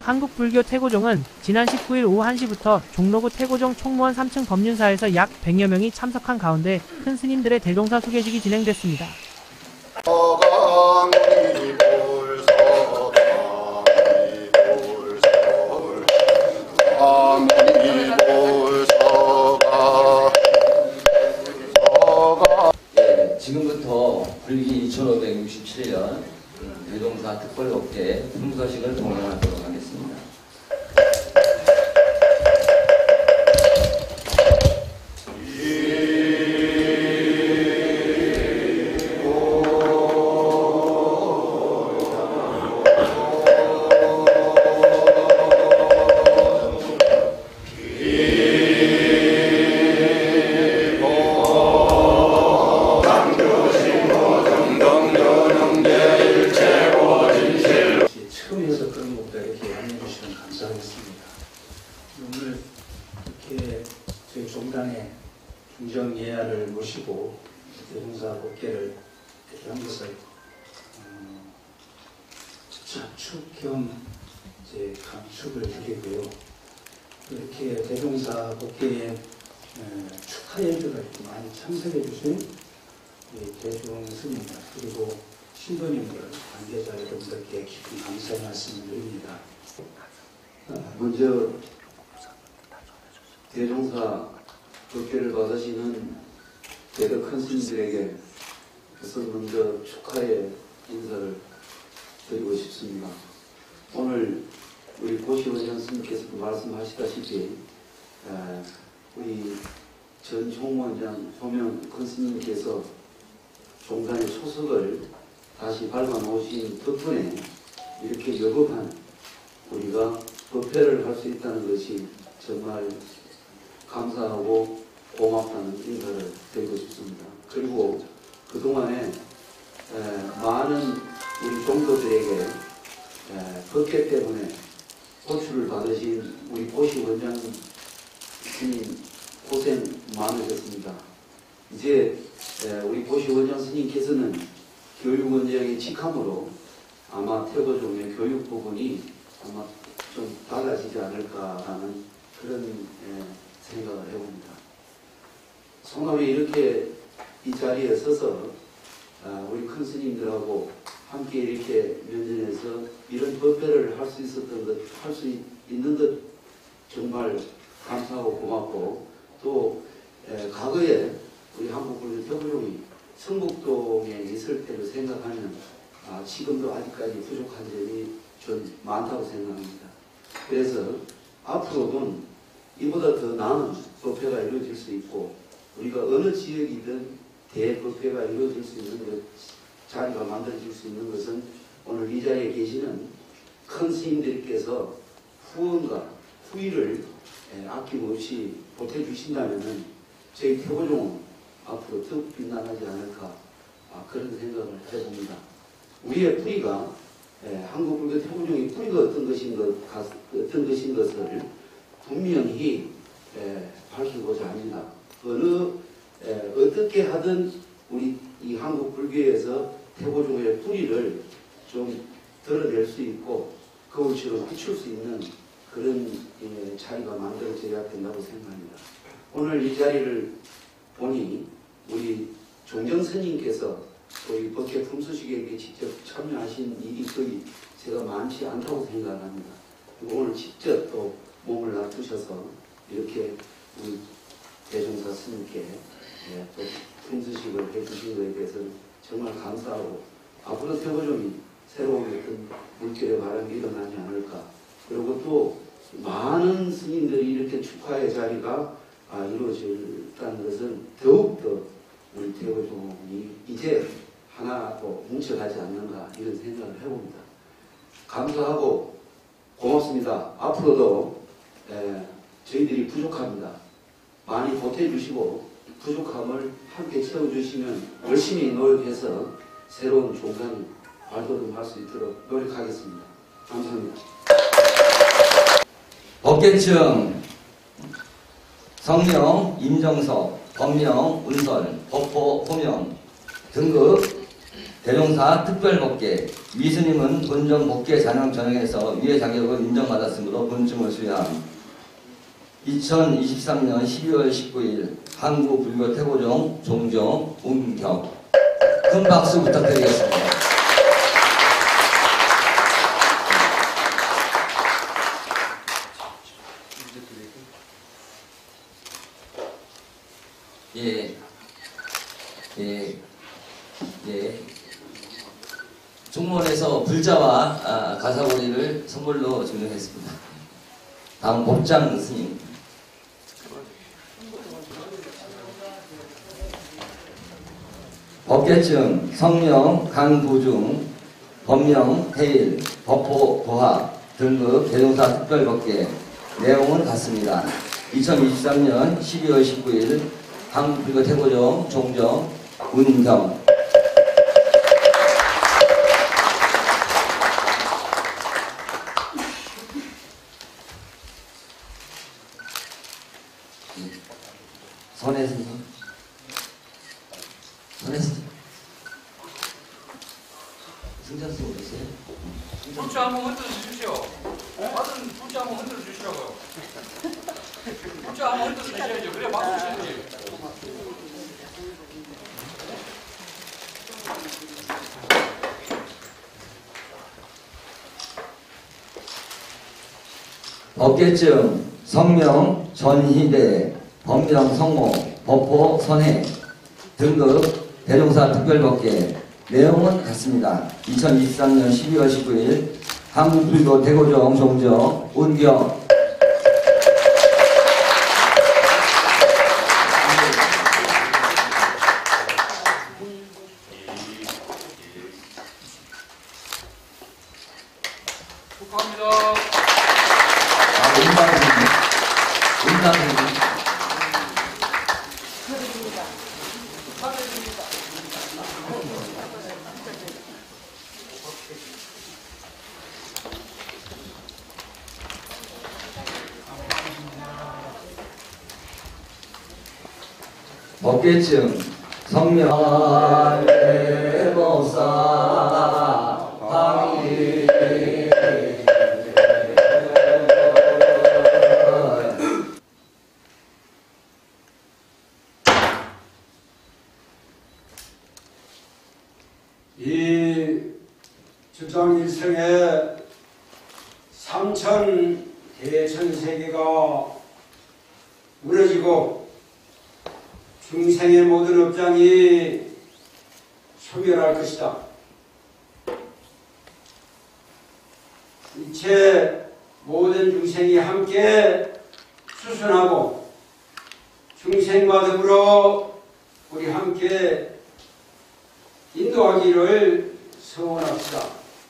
한국불교 태고종은 지난 19일 오후 1시부터 종로구 태고종 총무원 3층 법륜사에서 약 100여 명이 참석한 가운데 큰 스님들의 대종사 수계식이 진행됐습니다. 지금부터 불기 2567년 대종사 특별법계 품서식을 동행하도록 하겠습니다. 오늘 이렇게 저희 종단의 중정예야를 모시고 대종사 법계를 한 것을 자축 겸 감축을 드리고요. 이렇게 대종사 법계에 축하 일들을 많이 참석해 주신 대종 스님들 그리고 신도님들 관계자 여러분들께 깊은 감사의 말씀을 드립니다. 먼저 대종사 법계를 받으시는 대덕 큰 스님들에게 우선 먼저 축하의 인사를 드리고 싶습니다. 오늘 우리 고시원장 스님께서도 말씀하시다시피 우리 전 총무원장 호명 큰 스님께서 종단의 초석을 다시 밟아놓으신 덕분에 이렇게 여법한 우리가 법회를 할 수 있다는 것이 정말 감사하고 고맙다는 인사를 드리고 싶습니다. 그리고 그동안에 많은 우리 종도들에게 법계 때문에 호출을 받으신 우리 고시 원장 스님 고생 많으셨습니다. 이제 우리 고시 원장 스님께서는 교육원장의 직함으로 아마 태고종의 교육 부분이 아마 좀 달라지지 않을까라는 그런 생각을 해봅니다. 송남이 이렇게 이 자리에 서서 우리 큰 스님들하고 함께 이렇게 면전에서 이런 법회를 할 수 있었던 것, 할 수 있는 것 정말 감사하고 고맙고 또 과거에 우리 한국불교 태고종이 성북동에 있을 때를 생각하면 지금도 아직까지 부족한 점이 좀 많다고 생각합니다. 그래서 앞으로는 이보다 더 나은 법회가 이루어질 수 있고 우리가 어느 지역이든 대법회가 이루어질 수 있는 것, 자리가 만들어질 수 있는 것은 오늘 이 자리에 계시는 큰 스님들께서 후원과 후의를 아낌없이 보태주신다면 저희 태고종은 앞으로 더 빛나지 않을까 그런 생각을 해봅니다. 우리의 뿌리가 한국불교 태고종의 뿌리가 어떤 것인 것을 분명히 밝히고자 합니다. 어떻게 하든 우리 이 한국불교에서 태고종의 뿌리를 좀 드러낼 수 있고 거울처럼 비출 수 있는 그런 자리가 만들어져야 된다고 생각합니다. 오늘 이 자리를 보니 우리 종정 스님께서 이 법계 품수식에 직접 참여하신 일이 거의 제가 많지 않다고 생각합니다. 그리고 오늘 직접 또 몸을 놔두셔서 이렇게 우리 대종사 스님께 또 품수식을 해주신 것에 대해서는 정말 감사하고 앞으로 태고종이 새로운 어떤 물결의 바람이 일어나지 않을까. 그리고 또 많은 스님들이 이렇게 축하의 자리가 이루어졌다는 것은 더욱더 우리 태고종이 이제 하나로 뭉쳐가지 않는가 이런 생각을 해봅니다. 감사하고 고맙습니다. 앞으로도 저희들이 부족합니다. 많이 보태주시고 부족함을 함께 채워주시면 열심히 노력해서 새로운 종단이 발돋움할 수 있도록 노력하겠습니다. 감사합니다. 법계청 성명, 임정석, 법명, 운설, 법호, 호명 등급 대종사 특별법계 위스님은 본전 법계 잔영 전형에서 위의 자격을 인정받았으므로 본증을 수여함. 2023년 12월 19일 한국불교 태고종 종정 운경. 큰 박수 부탁드리겠습니다. 예. 종문에서 불자와 가사고리를 선물로 증정했습니다. 다음 법장 스님. 법계증, 성명, 강부중, 법명, 해일, 법호, 도합, 등급, 대종사 특별법계. 내용은 같습니다. 2023년 12월 19일 한국불교 태고종 종정 운경. 선혜 스님. 선혜 스님. 승자 스님 어디세요? 불치 한번 흔들어 주십시오. 받은 불치 한번 흔들어 주시라고요. 불치 한번 흔들어 주셔야죠. 그래 박수 치지. 법계증, 성명, 전희대, 법명, 성모, 법호, 선해, 등급, 대종사 특별법계. 내용은 같습니다. 2023년 12월 19일 한국불교 태고종 종정 운경. 축하합니다. 운담입니다. 법계증, 성명, 대법사, 항의. 이 주장일성의 삼천 대천세계가 무너지고 중생의 모든 업장이 소멸할 것이다. 이체 모든 중생이 함께 수순하고 중생과 더불어 우리 함께 인도하기를 소원합시다.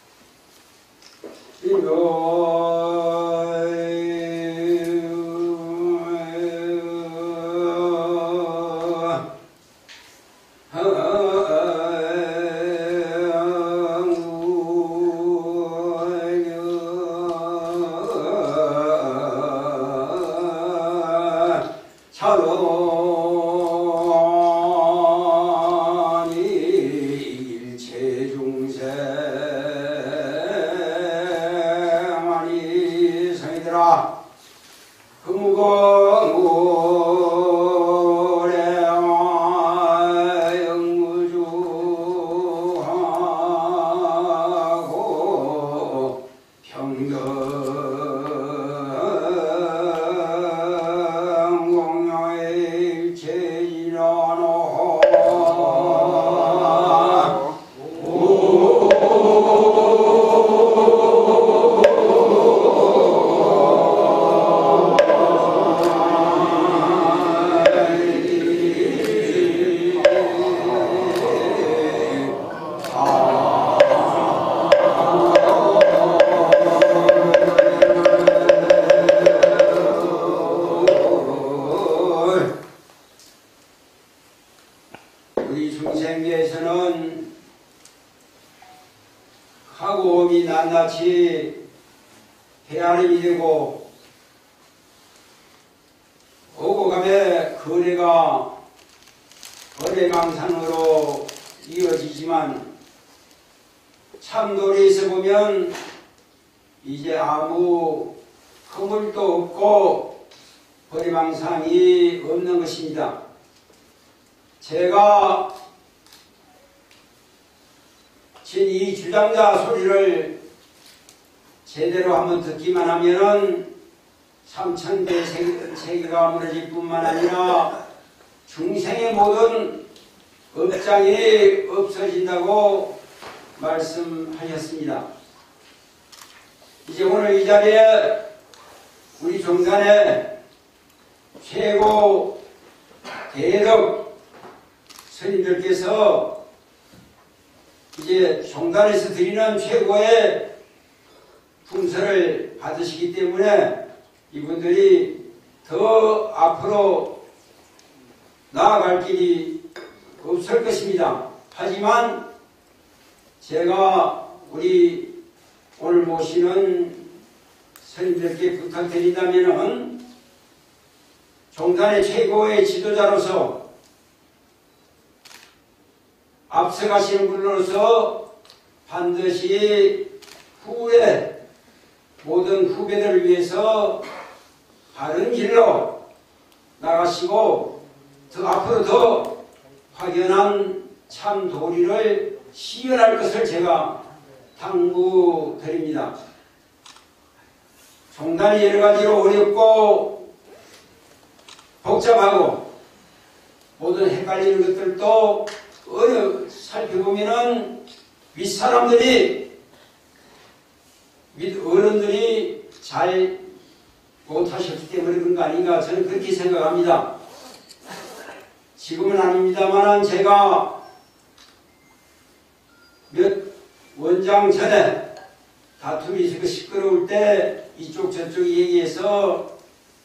우리 중생계에서는 하고음이 낱낱이 헤아림이 되고 오고 가며 거래가 거래망상으로 이어지지만 참도리에서 보면 이제 아무 허물도 없고 버리망상이 없는 것입니다. 제가 이 주장자 소리를 제대로 한번 듣기만 하면은 삼천대 세계가 무너질 뿐만 아니라 중생의 모든 업장이 없어진다고 말씀하셨습니다. 이제 오늘 이 자리에 우리 종단의 최고 대덕 스님들께서 이제 종단에서 드리는 최고의 풍선을 받으시기 때문에 이분들이 더 앞으로 나아갈 길이 없을 것입니다. 하지만 제가 우리 오늘 모시는 스님들께 부탁드린다면 종단의 최고의 지도자로서 앞서가시는 분으로서 반드시 후에 모든 후배들을 위해서 바른 길로 나가시고 더 앞으로 더 확연한 참 도리를 시연할 것을 제가 당부드립니다. 종단이 여러 가지로 어렵고 복잡하고 모든 헷갈리는 것들도 살펴보면은 윗사람들이 어른들이 잘 못하셨기 때문에 그런 거 아닌가 저는 그렇게 생각합니다. 지금은 아닙니다만 제가 몇 원장 전에 다툼이 있고 시끄러울 때 이쪽 저쪽이 얘기해서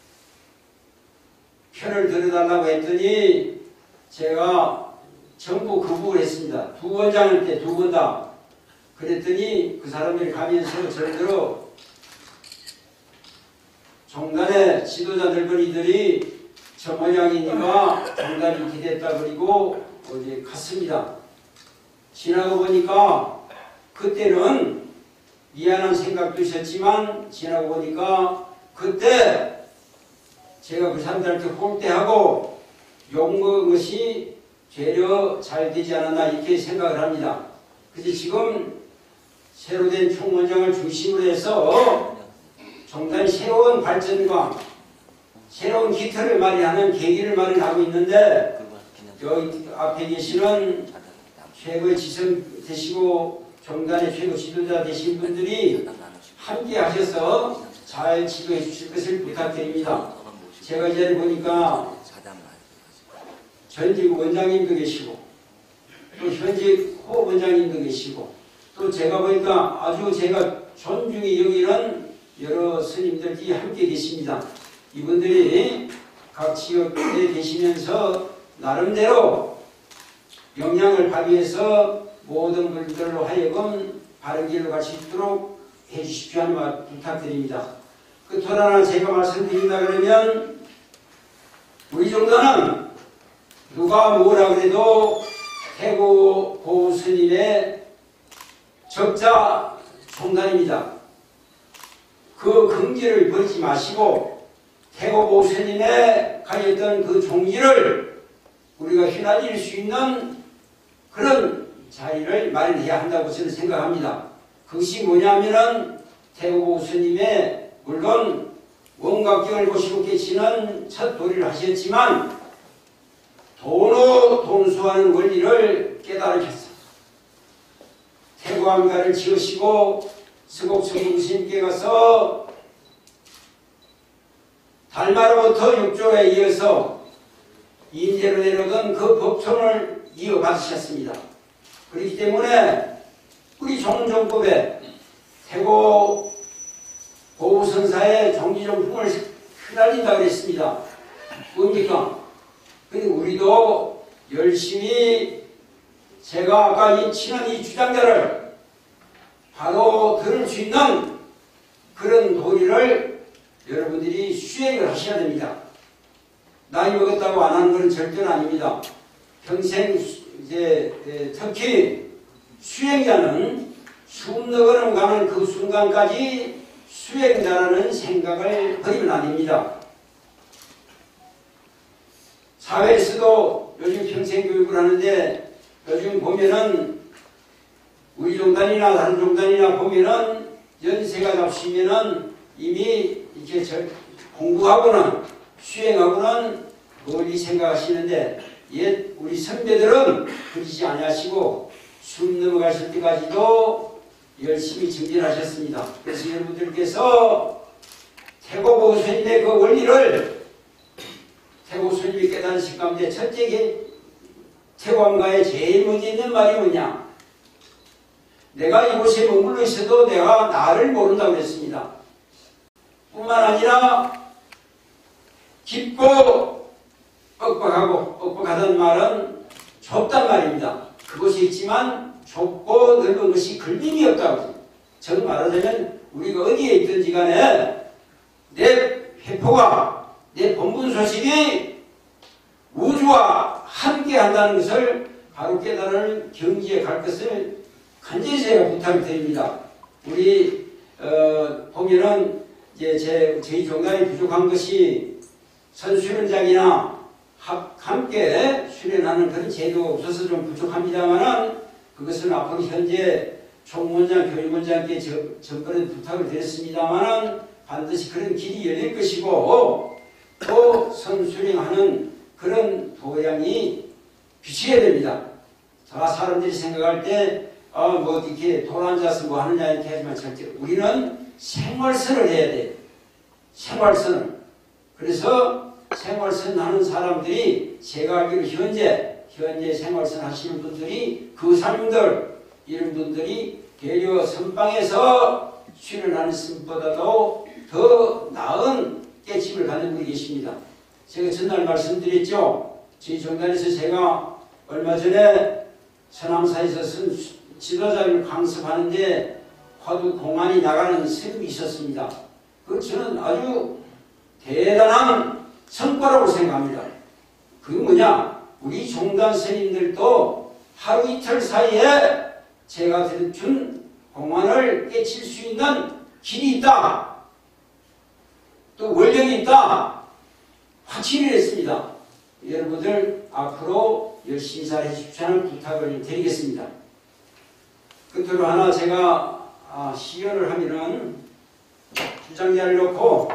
편을 들어달라고 했더니 제가 전부 거부를 했습니다. 두 원장일 때 두 번 다. 그랬더니 그 사람들이 가면서 저들로 종단의 지도자 늙은이들이 저 모양이니까 종단이 이렇게 됐다 그리고 어제 갔습니다. 지나고 보니까 그때는 미안한 생각도 있었지만 지나고 보니까 그때 제가 그 사람들한테 홀대하고 욕먹은 것이 되려 잘 되지 않았나 이렇게 생각을 합니다. 그래서 지금 새로 된 총원장을 중심으로 해서 종단이 새로운 발전과 새로운 기틀을 마련하는 계기를 마련하고 있는데 여기 앞에 계시는 최고의 지성 되시고 종단의 최고 지도자 되신 분들이 함께 하셔서 잘 지도해 주실 것을 부탁드립니다. 제가 이 자리에 보니까 전직 원장님도 계시고 또 현직 호 원장님도 계시고 또 제가 보니까 아주 제가 존중이 여기는 여러 스님들이 함께 계십니다. 이분들이 각 지역에 계시면서 나름대로 영향을 발휘해서 모든 분들로 하여금 바른 길로 갈 수 있도록 해주십시오 하는 말 부탁드립니다. 끝으로 하나 제가 말씀드린다 그러면 우리 종단은 누가 뭐라 그래도 태고 보우 스님의 적자 종단입니다. 그 긍지를 버리지 마시고 태고 보우 스님의 가졌던 그 종기를 우리가 휘날릴 수 있는 그런 자리를 마련해야 한다고 저는 생각합니다. 그것이 뭐냐면은 태고 보우 스님의 물론 원각경을 보시고 계시는 첫 도리를 하셨지만 동수하는 원리를 깨달으셨어요. 태고함가를 지으시고 서곡성공 스님께 가서 달마로부터 6조에 이어서 인제로 내려오던 그 법촌을 이어받으셨습니다. 그렇기 때문에 우리 종정법에 태고 보우선사의 종지종품을 휘날린다 그랬습니다. 뭡니까? 그리고 우리도 열심히 제가 아까 이 친한 이 주장자를 바로 들을 수 있는 그런 도리를 여러분들이 수행을 하셔야 됩니다. 나이 먹었다고 안 하는 것은 절대는 아닙니다. 평생 이제 특히 수행자는 숨 넘어가는 그 순간까지 수행자라는 생각을 버리면 안 됩니다. 사회에서도 요즘 평생교육을 하는데 요즘 보면은 우리 종단이나 다른 종단이나 보면은 연세가 잡수면은 이미 이렇게 공부하고는 수행하고는 멀리 생각하시는데 옛 우리 선배들은 그러지 아니하시고 숨 넘어가실 때까지도 열심히 정진하셨습니다. 그래서 여러분들께서 태고 스님의 그 원리를 태고 스님이 깨달으신 가운데 첫째 태고함가에 제일 먼저 있는 말이 뭐냐? 내가 이곳에 머물러 있어도 내가 나를 모른다고 그랬습니다. 뿐만 아니라 깊고 뻑뻑하다는 말은 좁단 말입니다. 그곳에 있지만 좁고 넓은 것이 걸림이 없다고. 즉 말하자면 우리가 어디에 있든지 간에 내 회포가 내 본분 소식이 우주와 함께 한다는 것을 바로 깨달을 경지에 갈 것을 간절히 제가 부탁을 드립니다. 우리 보면은 이제 저희 종단이 부족한 것이 선수련장이나 함께 수련하는 그런 제도가 없어서 좀 부족합니다만은 그것은 앞으로 현재 총무원장, 교육원장께 전번에 부탁을 드렸습니다만은 반드시 그런 길이 열릴 것이고 또 선수련하는 그런 도량이 비춰야 됩니다. 다 사람들이 생각할 때 뭐 이렇게 돌 앉아서 뭐 하느냐 이렇게 하지만 절대 우리는 생활선을 해야 돼. 생활선을. 그래서 생활선 하는 사람들이 제가 알기로 현재 생활선 하시는 분들이 그 사람들 이런 분들이 대려 선방에서 수련하는 선보다도 더 나은 깨침을 갖는 분이 계십니다. 제가 전날 말씀드렸죠. 저희 종단에서 제가 얼마 전에 서남사에서 지도자를 강습하는데 화두 공안이 나가는 스님이 있었습니다. 그 저는 아주 대단한 성과라고 생각합니다. 그게 뭐냐? 우리 종단 스님들도 하루 이틀 사이에 제가 준 공안을 깨칠 수 있는 길이 있다. 또 원력이 있다. 확신을 했습니다. 여러분들 앞으로 열심히 잘 해주십시오 하는 부탁을 드리겠습니다. 끝으로 하나 제가 시연을 하면은 주장자를 놓고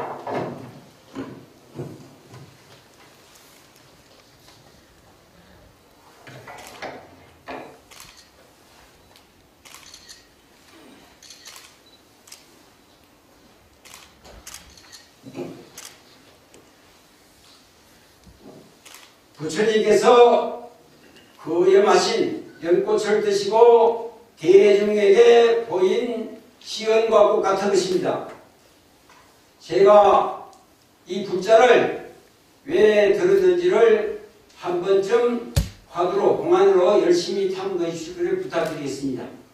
부처님께서 거염하신 연꽃을 드시고 대중에게 보인 시연과 똑같은 것입니다. 제가 이 불자를 왜 들었는지를 한 번쯤 화두로 공안으로 열심히 탐구해 주시기를 부탁드리겠습니다.